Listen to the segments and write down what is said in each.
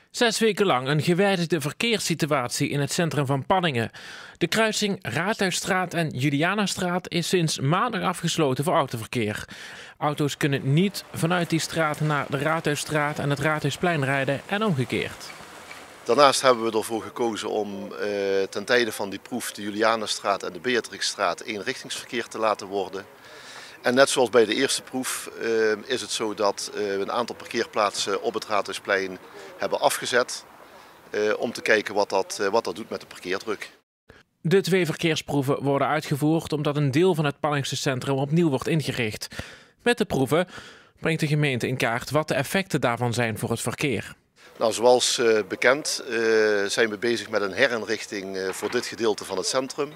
6 weken lang een gewijzigde verkeerssituatie in het centrum van Panningen. De kruising Raadhuisstraat en Julianastraat is sinds maandag afgesloten voor autoverkeer. Auto's kunnen niet vanuit die straat naar de Raadhuisstraat en het Raadhuisplein rijden en omgekeerd. Daarnaast hebben we ervoor gekozen om ten tijde van die proef de Julianastraat en de Beatrixstraat eenrichtingsverkeer te laten worden. En net zoals bij de eerste proef is het zo dat we een aantal parkeerplaatsen op het Raadhuisplein hebben afgezet. Om te kijken wat dat doet met de parkeerdruk. De 2 verkeersproeven worden uitgevoerd omdat een deel van het Panningse centrum opnieuw wordt ingericht. Met de proeven brengt de gemeente in kaart wat de effecten daarvan zijn voor het verkeer. Nou, zoals bekend zijn we bezig met een herinrichting voor dit gedeelte van het centrum.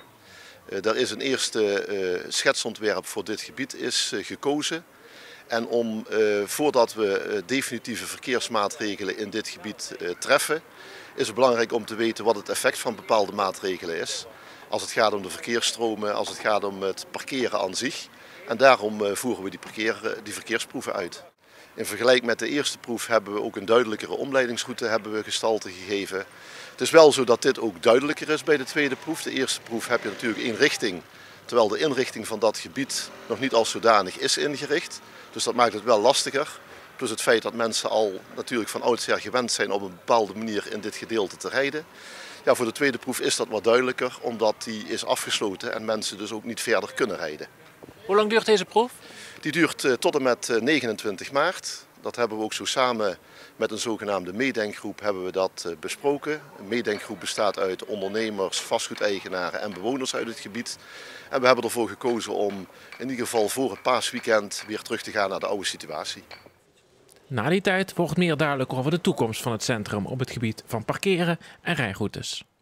Er is een eerste schetsontwerp voor dit gebied gekozen. En voordat we definitieve verkeersmaatregelen in dit gebied treffen, is het belangrijk om te weten wat het effect van bepaalde maatregelen is. Als het gaat om de verkeersstromen, als het gaat om het parkeren aan zich. En daarom voeren we die verkeersproeven uit. In vergelijking met de eerste proef hebben we ook een duidelijkere omleidingsroute gestalte gegeven. Het is wel zo dat dit ook duidelijker is bij de tweede proef. De eerste proef heb je natuurlijk één richting, terwijl de inrichting van dat gebied nog niet als zodanig is ingericht. Dus dat maakt het wel lastiger. Plus het feit dat mensen al natuurlijk van oudsher gewend zijn op een bepaalde manier in dit gedeelte te rijden. Ja, voor de tweede proef is dat wat duidelijker, omdat die is afgesloten en mensen dus ook niet verder kunnen rijden. Hoe lang duurt deze proef? Die duurt tot en met 29 maart. Dat hebben we ook zo samen met een zogenaamde meedenkgroep hebben we dat besproken. Een meedenkgroep bestaat uit ondernemers, vastgoedeigenaren en bewoners uit het gebied. En we hebben ervoor gekozen om in ieder geval voor het paasweekend weer terug te gaan naar de oude situatie. Na die tijd wordt meer duidelijk over de toekomst van het centrum op het gebied van parkeren en rijroutes.